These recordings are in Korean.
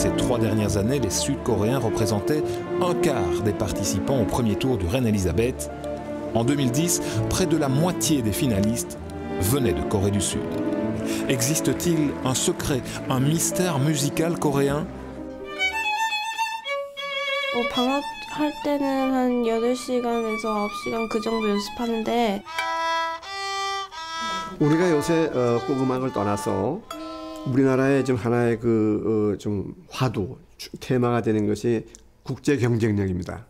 ces 3 dernières années, les Sud-Coréens représentaient un quart des participants au premier tour du Reine Elisabeth. En 2010, près de la moitié des finalistes venaient de Corée du Sud. Existe-t-il un secret, un mystère musical coréen? 방학할 때는 한 8시간에서 9시간 그 정도 연습하는데 우리가 요새 꼭 음악을 떠나서 우리나라의 좀 하나의 좀 화두, 테마가 되는 것이 국제 경쟁력입니다.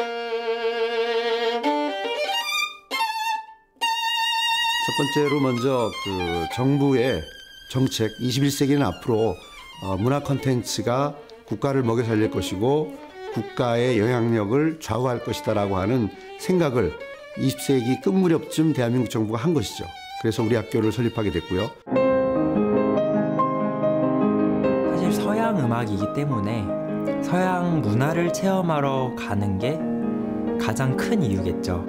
첫 번째로 먼저 정부의 정책 21세기는 앞으로 문화 콘텐츠가 국가를 먹여 살릴 것이고 국가의 영향력을 좌우할 것이다라고 하는 생각을 20세기 끝 무렵쯤 대한민국 정부가 한 것이죠. 그래서 우리 학교를 설립하게 됐고요. 사실 서양 음악이기 때문에 서양 문화를 체험하러 가는 게 가장 큰 이유겠죠.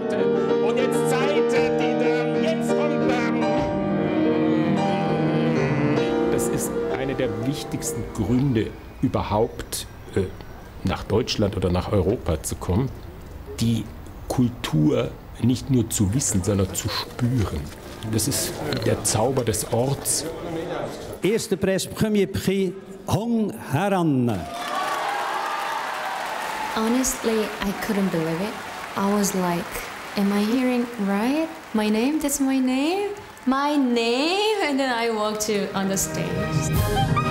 Das ist einer der wichtigsten Gründe überhaupt nach Deutschland oder nach Europa zu kommen, die Kultur nicht nur zu wissen, sondern zu spüren. Das ist der Zauber des Orts. Erster Preis, Premier Prix, Hong Haran. Honestly, I couldn't believe it. I was like, am I hearing right? My name? That's my name? My name? And then I walked on the stage.